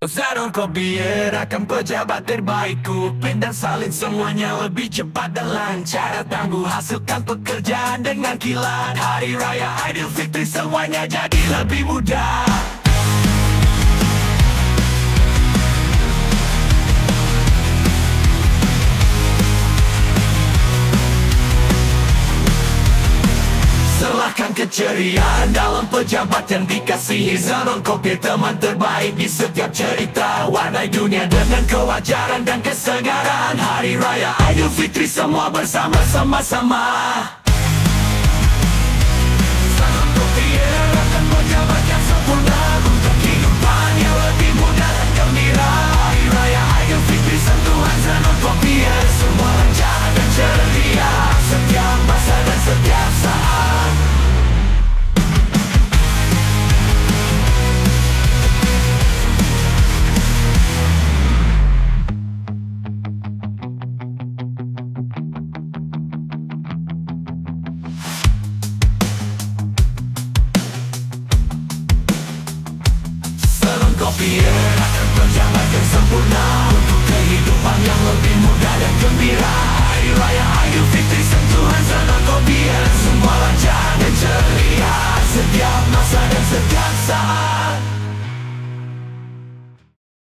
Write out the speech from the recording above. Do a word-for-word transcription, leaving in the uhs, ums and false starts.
Zanon Kopier akan pejabat terbaikku, pen dan salin semuanya lebih cepat dan lancar. Tangguh hasilkan pekerjaan dengan kilat. Hari Raya Aidilfitri semuanya jadi lebih mudah. Serahkan keceriaan dalam pejabat yang dikasihi. Zanon Kopier teman terbaik di setiap cerita. Warnai dunia dengan kewajaran dan kesegaran. Hari Raya Aidilfitri semua bersama sama-sama. Zanon Kopier akan pejabat yang sempurna untuk kehidupan yang lebih mudah dan gembira. Hari Raya Aidilfitri sentuhan Zanon Kopier, semua lancar dan ceria setiap masa dan setiap saat. Kopier akan pejabat yang sempurna untuk kehidupan yang lebih mudah dan gembira. Hari Raya Aidilfitri sentuhan Zanon Kopier.